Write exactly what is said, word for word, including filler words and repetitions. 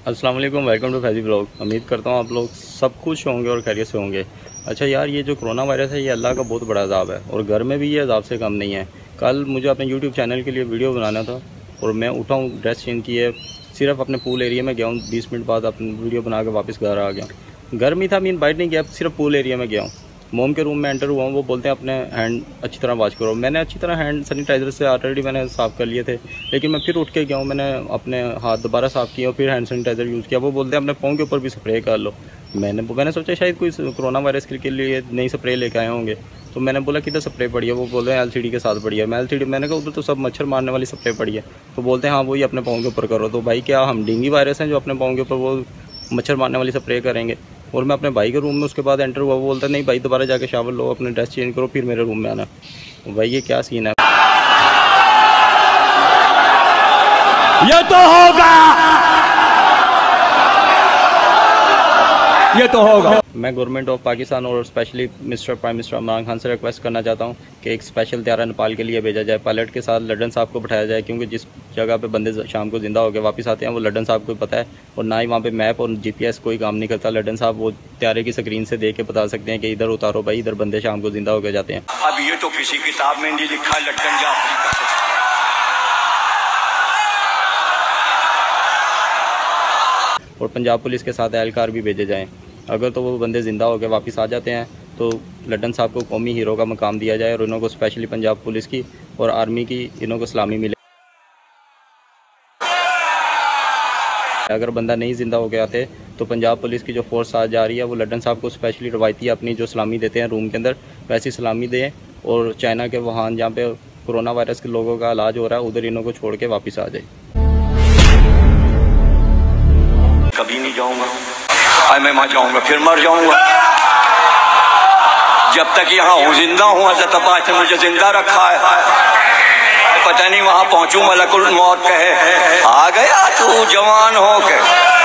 अस्सलाम वालेकुम, welcome to Faizi blog. उम्मीद करता हूँ आप लोग सब खुश होंगे और खैरियत से होंगे। अच्छा यार, ये जो कोरोना वायरस है ये अल्लाह का बहुत बड़ा अज़ाब है और घर में भी ये अज़ाब से कम नहीं है। कल मुझे अपने यूट्यूब चैनल के लिए वीडियो बनाना था और मैं उठा हूँ, ड्रेस चेंज की है, सिर्फ अपने पूल एरिया में गया हूँ। बीस मिनट बाद अपनी वीडियो बना के वापस घर आ गया। घर में था, मीन बाइट नहीं गया, सिर्फ पूल एरिया में गया हूँ। मोम के रूम में एंटर हुआ हूँ, वो बोलते हैं अपने हैंड अच्छी तरह वॉश करो। मैंने अच्छी तरह हैंड सैनिटाइज़र से ऑलरेडी मैंने साफ़ कर लिए थे, लेकिन मैं फिर उठ के गया हूँ, मैंने अपने हाथ दोबारा साफ़ किया और फिर हैंड सैनिटाइज़र यूज़ किया। वो बोलते हैं अपने पाँव के ऊपर भी स्प्रे कर लो। मैंने मैंने सोचा शायद कोई कोरोना वायरस के लिए नई स्प्रे लेके आए होंगे, तो मैंने बोला किधर स्प्रे पड़ी है। वो बोल रहे हैं एल सी डी के साथ पड़ी है। मैं एल सी डी मैंने कहा उधर तो सब मच्छर मारने वाली स्प्रे पड़ी है। तो बोलते हैं हाँ वही अपने पाँव के ऊपर करो। तो भाई क्या हम डेंगू वायरस हैं जो अपने पाँव के ऊपर वो मच्छर मारने वाली स्प्रे करेंगे? और मैं अपने भाई के रूम में उसके बाद एंटर हुआ, वो बोलता नहीं भाई दोबारा जाके शावर लो, अपने ड्रेस चेंज करो, फिर मेरे रूम में आना। भाई ये क्या सीन है? ये तो होगा, ये तो होगा। मैं गवर्नमेंट ऑफ पाकिस्तान और specially mister prime minister Imran Khan से रिक्वेस्ट करना चाहता हूं कि एक स्पेशल त्यारा नेपाल के लिए भेजा जाए। पायलट के साथ लड्डन साहब को बैठाया जाए, क्योंकि जिस जगह पे बंदे शाम को जिंदा होकर वापस आते हैं वो लड्डन साहब को पता है, और ना ही वहाँ पे मैप और जीपीएस कोई काम नहीं करता। लड्डन साहब वो त्यारे की स्क्रीन से देख के बता सकते हैं कि इधर उतारो भाई, इधर बंदे शाम को जिंदा होकर जाते हैं। अब ये तो किसी किताब में नहीं लिखा लड्डन जाफरी का। और पंजाब पुलिस के साथ एहलकार भी भेजे जाएँ। अगर तो वो बंदे ज़िंदा होकर वापस आ जाते हैं तो लड्डन साहब को कौमी हीरो का मकाम दिया जाए और इन्हों को स्पेशली पंजाब पुलिस की और आर्मी की इन्हों को सलामी मिले। अगर बंदा नहीं ज़िंदा होकर आते तो पंजाब पुलिस की जो फोर्स आ जा रही है वो लड्डन साहब को स्पेशली रवायती अपनी जो सलामी देते हैं रूम के अंदर वैसी सलामी दें, और चाइना के वुहान जहाँ पे कोरोना वायरस के लोगों का इलाज हो रहा है उधर इन्हों को छोड़ के वापस आ जाए। कभी नहीं जाऊंगा, मैं वहां जाऊंगा फिर मर जाऊंगा। जब तक यहाँ हूँ जिंदा हूँ, हज़रत अब्बास ने मुझे जिंदा रखा है। पता नहीं वहां पहुंचू मलकुल मौत कहे आ गया तू जवान हो के।